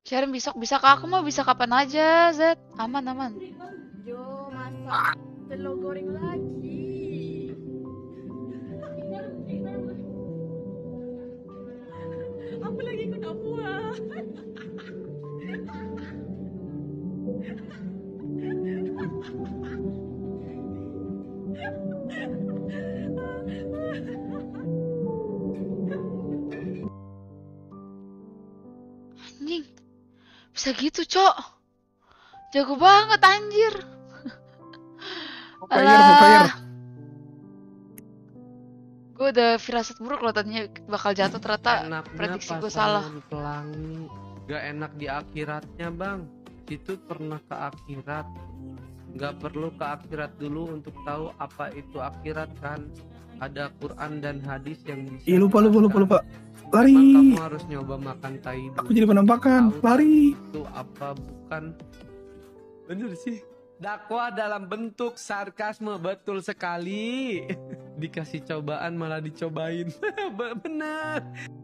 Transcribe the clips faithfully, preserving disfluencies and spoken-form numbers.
Sharing besok bisa ke aku mah bisa kapan aja, Z. Aman, aman. Yo, masak telur goreng lagi. Aku lagi ikut buah. Anjing. Bisa gitu, Cok. Jago banget anjir. Pro player, pro player. Alah. Gue udah firasat buruk loh tadinya bakal jatuh, ternyata Enaknya prediksi gue salah. pasangan pelangi gak enak di akhiratnya bang. Itu pernah ke akhirat, gak perlu ke akhirat dulu untuk tahu apa itu akhirat kan. Ada Quran dan hadis yang bisa Ih, lupa, lupa, lupa, lupa. Emang Lari. kamu harus nyoba makan tai dulu. Aku jadi penampakan. Tahu Lari. itu apa bukan. Bener sih. Dakwah dalam bentuk sarkasme, betul sekali. Dikasih cobaan malah dicobain. Bener.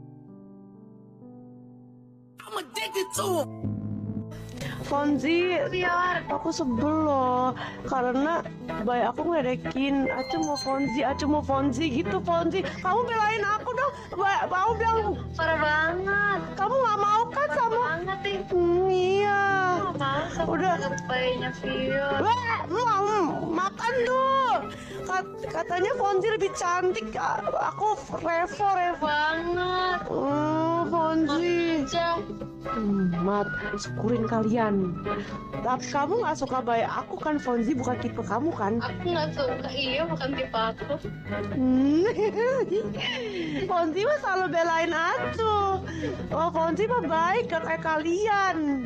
I'm addicted to Fonzi, aku sebel loh karena bayi aku ngedekin Acu mau Fonzi, Acu mau Fonzi gitu. Fonzi, kamu belain aku dong. Ba mau bilang parah banget. Kamu nggak mau kan sama? Banget nih. Hmm, iya. Mau udah bayinya Vio. Mau makan tuh. Kat katanya Fonzi lebih cantik. Aku revo revo banget. Oh, Fonzi. Hmm, mat, syukurin kalian. Tapi kamu nggak suka bayi aku kan, Fonzi bukan tipe kamu kan? Aku nggak suka, iya bukan tipe aku. Hmm. Fonzi mah selalu belain aku. Oh, Fonzi mah baik gak kayak kalian.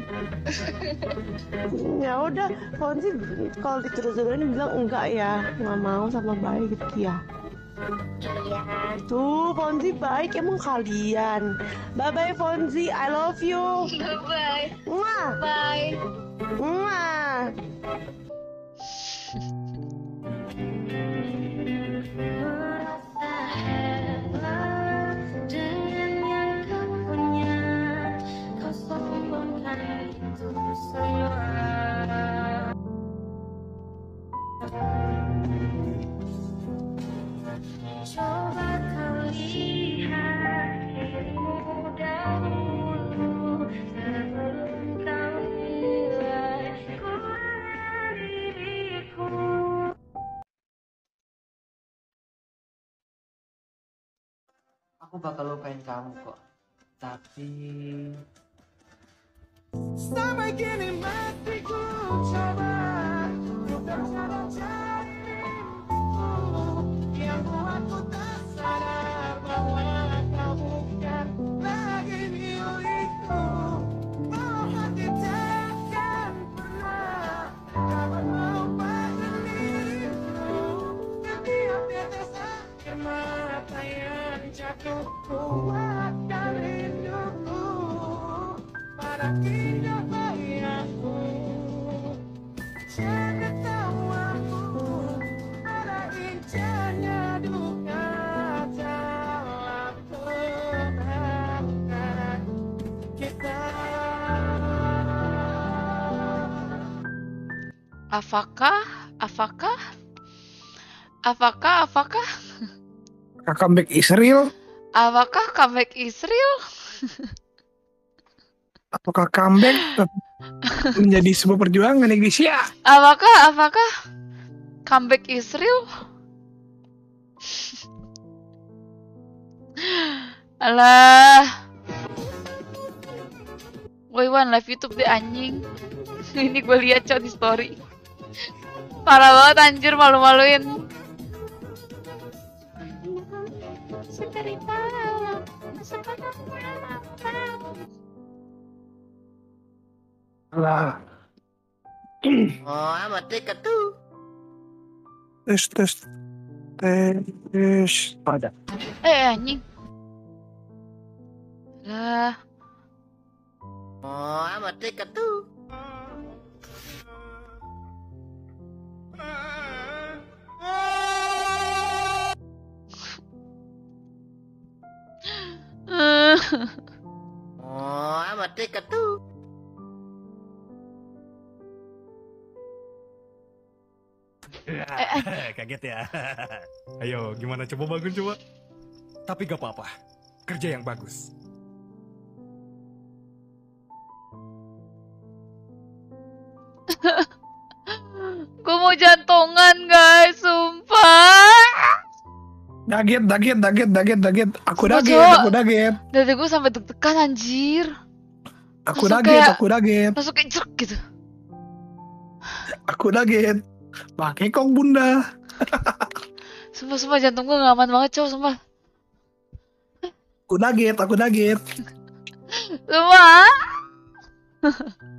Ya udah, Fonzi kalau diterus-terusin bilang enggak ya, nggak mau sama bayi gitu ya. Iya. Tuh, Fonzi baik emang kalian. Bye bye Fonzi, I love you. Bye bye. Mwah. Bye. Mwah. Dengan yang kau punya, kau sombongkan itu semua. Coba kau lihat dirimu dahulu sebelum kau nilai kurang diriku. Aku bakal lupain kamu kok. Tapi Sama gini mati ku coba untuk mencari yang buat ku tak sadar bahwa kau bukan lagi milikku. Oh, hati takkan pernah dapat melupakan dirimu. Setiap tetes air mata yang jatuh kuatkan rinduku pada indah bayi aku. Jangan tahu aku pada indahnya duka dalam kebenaran kita. Apakah? Apakah? Apakah? Apakah? Comeback Israel. Apakah comeback Israel? Apakah comeback tetap menjadi sebuah perjuangan Indonesia? Apakah? Apakah comeback Israel? Alah. Woi Wan, live YouTube deh anjing. Ini gue liat cok di story. Parah banget anjir, malu-maluin. Segeri malam, sempat aku Alah. oh amat dekat tuh. Tes tes tes. Ada. Eh anjing. Lah. Oh amat dekat tuh. Oh amat dekat tuh. Eh, Kaget ya. Ayo, gimana coba bangun coba. Tapi gak apa-apa. Kerja yang bagus. Gue mau jantungan guys, sumpah. Daget, daget, daget, daget, daget. Aku Sumpah, daget, Cok. aku daget. Dada gue sampai deg-degan anjir. Aku Langsung daget, kayak- aku daget. Langsung kayak jerk gitu. Aku daget. Pakai kong bunda. Sumpah-sumpah jantung gue gak aman banget cowok, sumpah. Aku daget, aku daget. Sumpah.